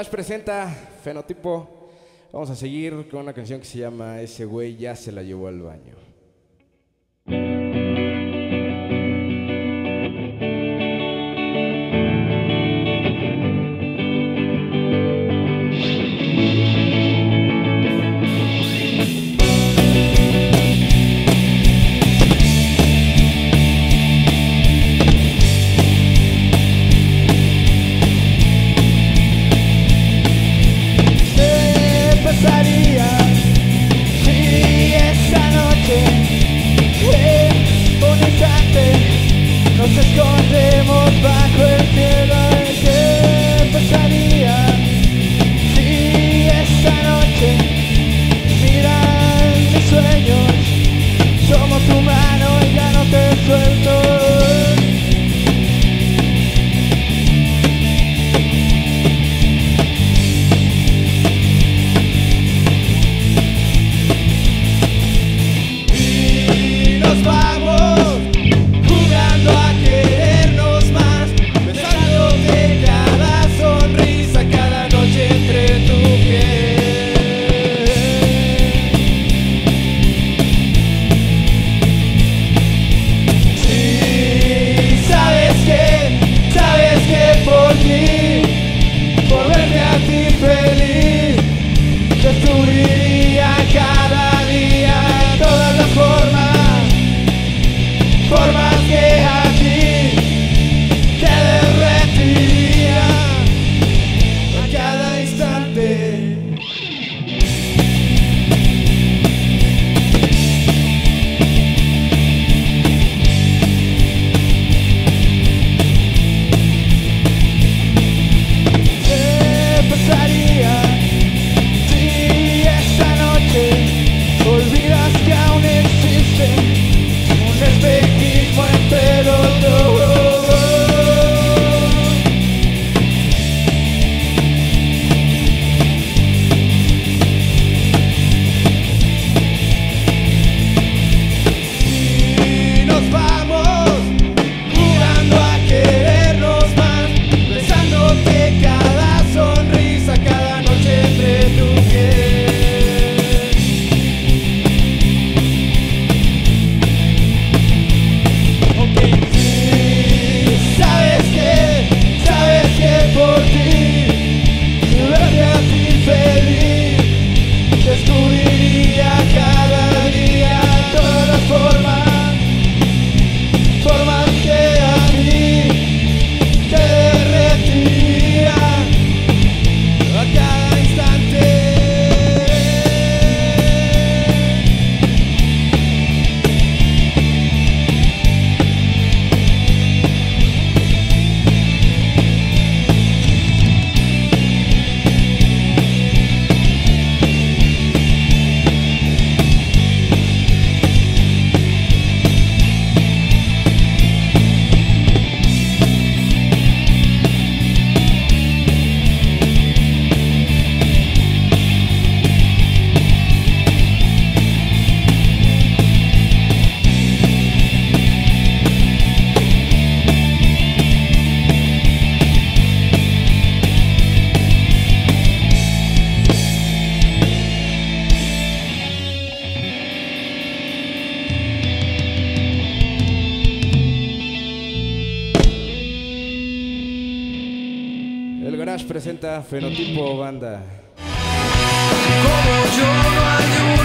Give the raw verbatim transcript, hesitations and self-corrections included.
Garage presenta Fenotipo. Vamos a seguir con una canción que se llama Ese güey ya se la llevó al baño. Nos escondemos bajo el cielo. ¿Qué pasaría si esta noche miran mis sueños? Tomo tu mano y ya no te suelto. Y nos vamos por verte a ti feliz, descubriría cada día todas las formas, formas que a ti te derretiría a cada instante. Olvidas que aún existe un espejismo entre los dos. Y nos vamos jugando a querernos más, besándote cada sonrisa, cada noche entre tu piel. Descubriría cada día todas las formas, formas que a mí te derretiría a cada instante. El Garage presenta Fenotipo Banda. Como yo no hay